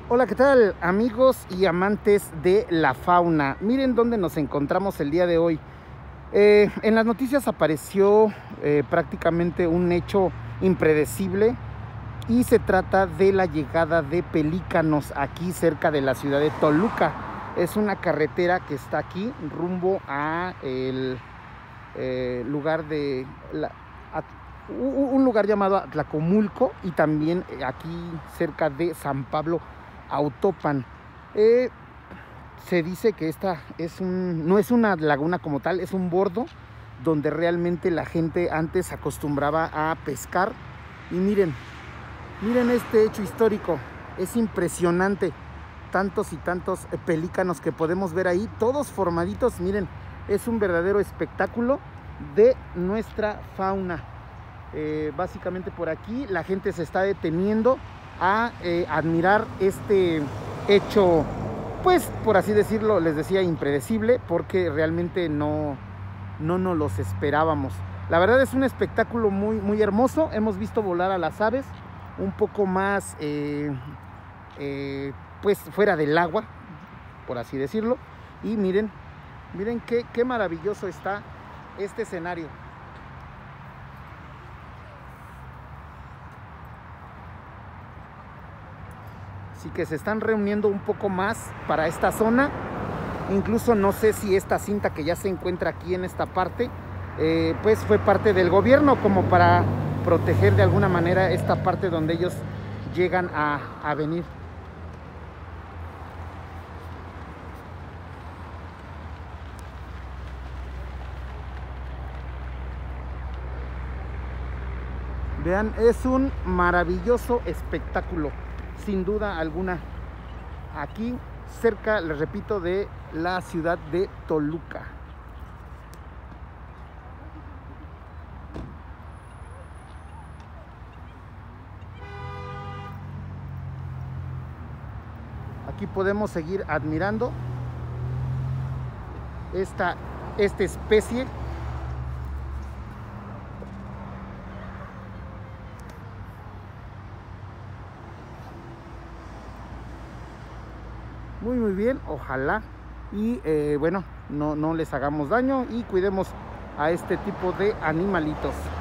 Hola, ¿qué tal amigos y amantes de la fauna? Miren dónde nos encontramos el día de hoy. En las noticias apareció prácticamente un hecho impredecible y se trata de la llegada de pelícanos aquí cerca de la ciudad de Toluca. Es una carretera que está aquí rumbo a el lugar de un lugar llamado Atlacomulco y también aquí cerca de San Pablo Autopan. Se dice que esta no es una laguna como tal, es un bordo donde realmente la gente antes acostumbraba a pescar. Y miren este hecho histórico, es impresionante, tantos y tantos pelícanos que podemos ver ahí, todos formaditos. Miren, es un verdadero espectáculo de nuestra fauna. Básicamente por aquí la gente se está deteniendo a admirar este hecho, pues por así decirlo, les decía, impredecible, porque realmente no nos los esperábamos. La verdad es un espectáculo muy hermoso. Hemos visto volar a las aves un poco más pues fuera del agua, por así decirlo. Y miren qué maravilloso está este escenario. Así que se están reuniendo un poco más para esta zona. Incluso no sé si esta cinta que ya se encuentra aquí en esta parte, pues fue parte del gobierno, como para proteger de alguna manera esta parte donde ellos llegan a venir. Vean, es un maravilloso espectáculo, sin duda alguna. Aquí cerca, les repito, de la ciudad de Toluca. Aquí podemos seguir admirando esta especie. Muy bien, ojalá y bueno, no les hagamos daño y cuidemos a este tipo de animalitos.